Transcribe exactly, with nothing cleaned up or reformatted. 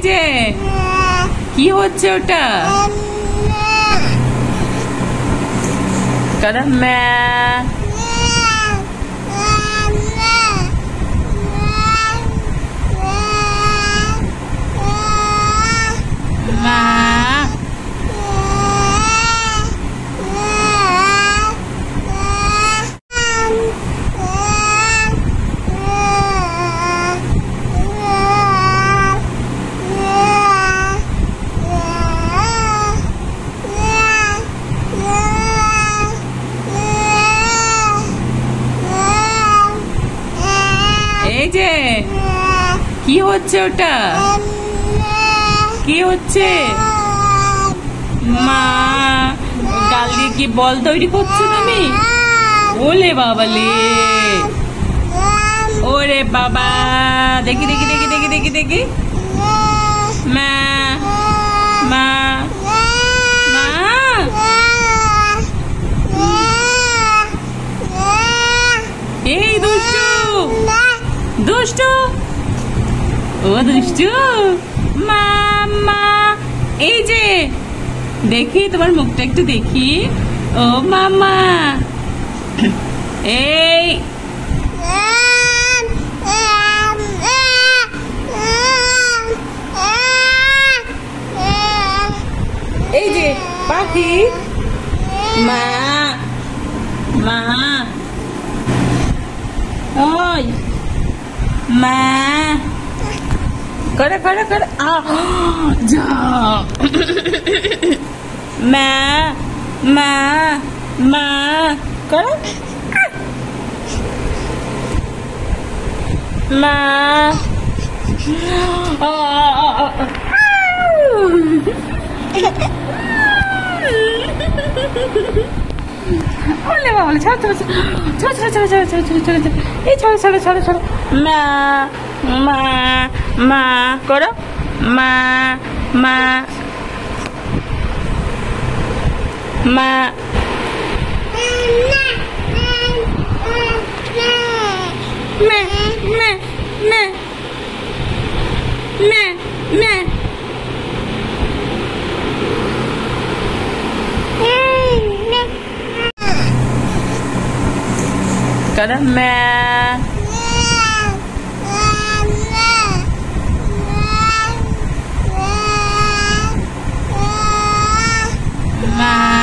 যে কি হচ্ছে ওটা? কারা ম্যা মা এই যে কি হচ্ছে ওটা? কি হচ্ছে? মা গাল দিয়ে কি বল তৈরি করছো তুমি? ওলে বাবালে, ওরে বাবা, দেখি দেখি দেখি দেখি দেখি দেখি মা মা মা এই দুষ্টু দুষ্টু ও দুষ্টু মা মা এই যে দেখি তোমার মুখটা একটু দেখি। ও মামা এই এই যে পাখি মা মা ওই মা করে করে করে আ যা মা মা মা করে মা ওলে বাবা ছাড় ছাড় ছাড় ছাড় ছাড় ছাড় ছাড় ছাড় ছাড় ছাড় এই ছাড় ছাড় ছাড় ছাড় মা মা মা করো মা মা মা মে মে মে মে মে Kada mẹ mẹ